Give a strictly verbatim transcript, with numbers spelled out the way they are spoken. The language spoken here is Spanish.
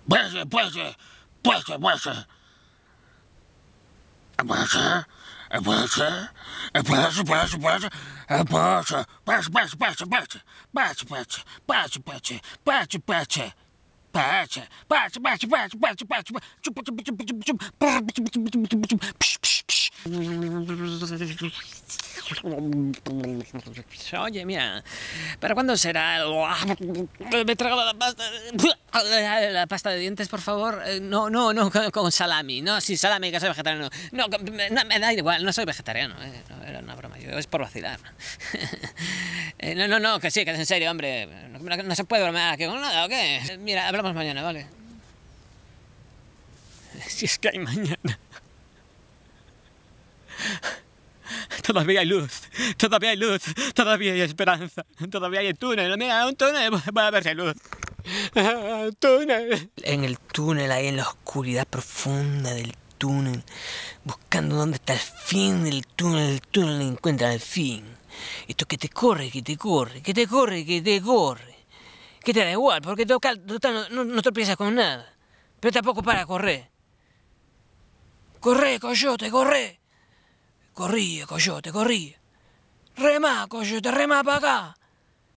Puede ser, puede ser, puede ser, puede ser. Puede ser, puede ser, puede ser, puede ser, puede ser, puede ser, puede ser, puede ser, puede ser, puede ser, puede ser, puede ser, puede ser, puede ser, puede ser, puede ser. Pace, pace, pace, pace, pace, pace, Oye, mira, ¿para cuándo será el... Me trago la pasta... La pasta de dientes, por favor. No, no, no, con, con salami. No, sí, salami, que soy vegetariano. No, no, me da igual, no soy vegetariano. Eh. No, era una broma, yo, es por vacilar. eh, no, no, no, que sí, que es en serio, hombre. No, no se puede bromear aquí con nada, ¿o qué? Mira, hablamos mañana, ¿vale? Si es que hay mañana. Todavía hay luz, todavía hay luz, todavía hay esperanza, todavía hay túnel, mira, un túnel, va a verse luz. Un túnel. En el túnel, ahí en la oscuridad profunda del túnel, buscando dónde está el fin del túnel, el túnel encuentra el fin. Esto que te corre, que te corre, que te corre, que te corre. Que te da igual, porque total, total no, no tropiezas con nada, pero tampoco para correr. Corre, coyote, corre. Corría, coyote, corría. Remá, coyote, remá para acá.